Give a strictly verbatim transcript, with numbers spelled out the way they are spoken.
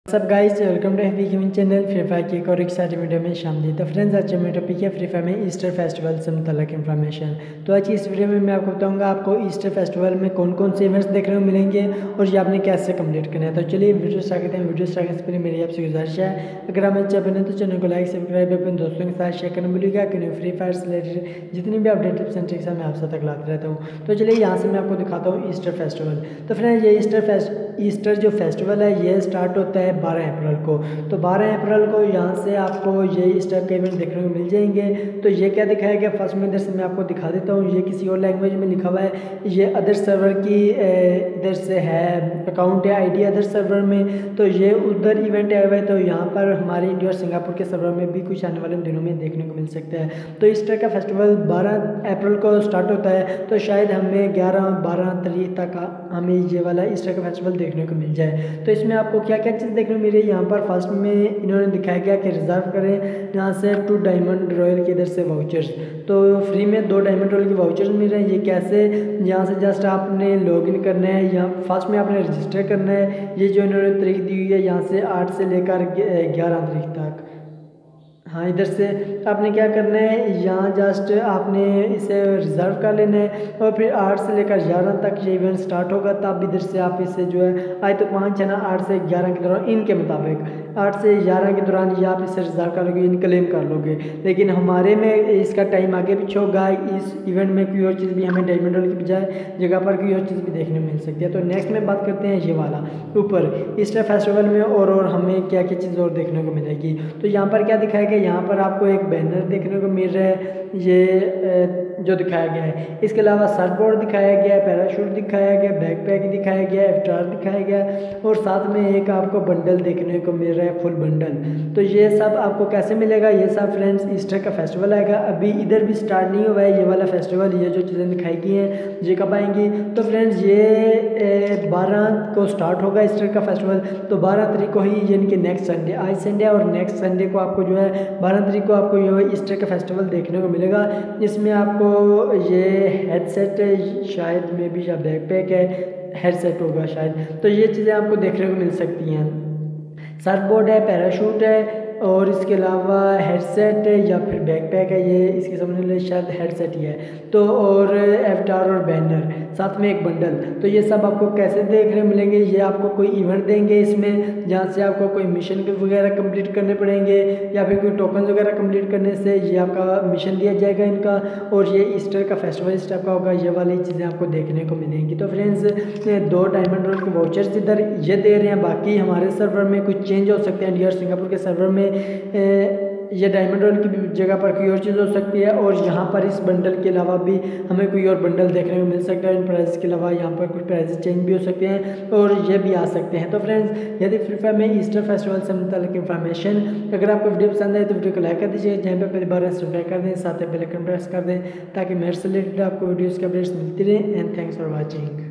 सब guys welcome to happy gaming channel Free Fire की एक और एक्साइटिंग वीडियो में शामिल। तो फ्रेंड्स आज मेरा टॉपिक है फ्री फायर में ईस्टर फेस्टिवल से मुतल्लिक इन्फॉर्मेशन। तो आज इस वीडियो में मैं आपको बताऊंगा आपको ईस्टर फेस्टिवल में कौन कौन से इवेंट्स देखने को मिलेंगे और ये आपने कैसे कंप्लीट करना है। तो चलिए वीडियो स्टार्ट करते हैं। वीडियो स्टार्ट करने से पहले मेरी आपसे गुजारिश है, अगर आप मेरे चैनल तो चैनल को लाइक सब्सक्राइब अपने दोस्तों के साथ शेयर करना भूलिएगा, क्योंकि फ्री फायर से रिलेटेड जितनी भी अपडेट टिप्स एंड ट्रिक्स मैं आप तक लाता रहता हूँ। तो चलिए यहाँ से मैं आपको दिखाता हूँ ईस्टर फेस्टिवल। तो फ्रेंड्स ये ईस्टर फेस्ट ईस्टर जो फेस्टिवल है ये स्टार्ट होता है बारह अप्रैल को। तो बारह अप्रैल को यहाँ से आपको ये ईस्टर के इवेंट देखने को मिल जाएंगे। तो ये क्या दिखाया गया, फर्स्ट में इधर से मैं आपको दिखा देता हूँ। ये किसी और लैंग्वेज में लिखा हुआ है, ये अदर सर्वर की इधर से है अकाउंट है आईडी अदर सर्वर में। तो ये उधर इवेंट आया हुआ है। तो यहाँ पर हमारे इंडिया और सिंगापुर के सर्वर में भी कुछ आने वाले दिनों में देखने को मिल सकता है। तो ईस्टर का फेस्टिवल बारह अप्रैल को स्टार्ट होता है। तो शायद हमें ग्यारह बारह तारीख तक हमें ये वाला ईस्टर का फेस्टिवल देखने को मिल जाए। तो इसमें आपको क्या क्या चीज़ देखने को मिल रही है, यहाँ पर फर्स्ट में इन्होंने दिखाया गया कि रिजर्व करें यहाँ से टू डायमंड रॉयल के इधर से वाउचर्स। तो फ्री में दो डायमंड रॉयल के वाउचर्स मिल रहे हैं। ये कैसे, यहाँ से जस्ट आपने लॉगिन करना है, यहाँ फर्स्ट में आपने रजिस्टर करना है। ये जो इन्होंने तारीख दी हुई है यहाँ से आठ से लेकर ग्यारह तारीख तक। हाँ, इधर से आपने क्या करना है, यहाँ जस्ट आपने इसे रिज़र्व कर लेना है और फिर आठ से लेकर ग्यारह तक ये इवेंट स्टार्ट होगा। तब इधर से आप इसे जो है आज तो पाँच है ना, आठ से ग्यारह के दौरान इनके मुताबिक आठ से ग्यारह के दौरान ये आप इसे रिज़र्व कर लोगे, इन क्लेम कर लोगे। लेकिन हमारे में इसका टाइम आगे पीछे होगा। इस इवेंट में कोई और चीज़ भी हमें डायमंड रोल की बजाय जगह पर कोई और चीज़ भी देखने को मिल सकती है। तो नेक्स्ट में बात करते हैं ये वाला ऊपर ईस्टर फेस्टिवल में और और हमें क्या क्या चीज़ और देखने को मिलेगी। तो यहाँ पर क्या दिखाया गया, यहाँ पर आपको एक बैनर देखने को मिल रहा है ये जो दिखाया गया है। इसके अलावा सर्फबोर्ड दिखाया गया है, पैराशूट दिखाया गया, बैकपैक दिखाया गया, एफ्टार दिखाया गया और साथ में एक आपको बंडल देखने को मिल रहा है, फुल बंडल। तो ये सब आपको कैसे मिलेगा, ये सब फ्रेंड्स ईस्टर का फेस्टिवल आएगा। अभी इधर भी स्टार्ट नहीं हुआ है ये वाला फेस्टिवल। ये जो चीज़ें दिखाई गई हैं ये कब आएंगी, तो फ्रेंड्स ये बारह को स्टार्ट होगा ईस्टर का फेस्टिवल। तो बारह तारीख को ही यानी कि नेक्स्ट संडे, आज संडे और नेक्स्ट संडे को आपको जो है बारह तारीख को आपको ये ईस्टर का फेस्टिवल देखने को मिलेगा। इसमें आपको ये हेडसेट शायद में भी या बैकपैक है, हेडसेट होगा शायद। तो ये चीज़ें आपको देखने को मिल सकती हैं। सर्फबोर्ड है, पैराशूट है और इसके अलावा हेडसेट है या फिर बैकपैक है, ये इसके समझ शायद हेडसेट ही है। तो और एवटार और बैनर, साथ में एक बंडल। तो ये सब आपको कैसे देखने मिलेंगे, ये आपको कोई इवेंट देंगे इसमें जहाँ से आपको कोई मिशन वगैरह कंप्लीट करने पड़ेंगे या फिर कोई टोकन वगैरह कंप्लीट करने से ये आपका मिशन दिया जाएगा इनका। और ये ईस्टर का फेस्टिवल इस टाइप का होगा, ये वाली चीज़ें आपको देखने को मिलेंगी। तो फ्रेंड्स दो डायमंड रोल के वाउचर्स इधर ये दे रहे हैं। बाकी हमारे सर्वर में कुछ चेंज हो सकते हैं, इंडिया और सिंगापुर के सर्वर में ये डायमंड रोल की जगह पर कोई और चीज़ हो सकती है और यहाँ पर इस बंडल के अलावा भी हमें कोई और बंडल देखने को मिल सकता है। इन प्राइस के अलावा यहाँ पर कुछ प्राइस चेंज भी हो सकते हैं और ये भी आ सकते हैं। तो फ्रेंड्स यदि फ्री फायर में ईस्टर फेस्टिवल से मुताल्लिक इन्फॉर्मेशन अगर आपको वीडियो पसंद आए तो वीडियो को लाइक कर दीजिए, जहाँ पर पहली बार सब्सक्राइब कर दें, साथ ही बेल आइकन प्रेस कर दें ताकि मेरे से रिलेटेड आपको वीडियोज़ के अपडेट्स मिलती रहें। And thanks for watching.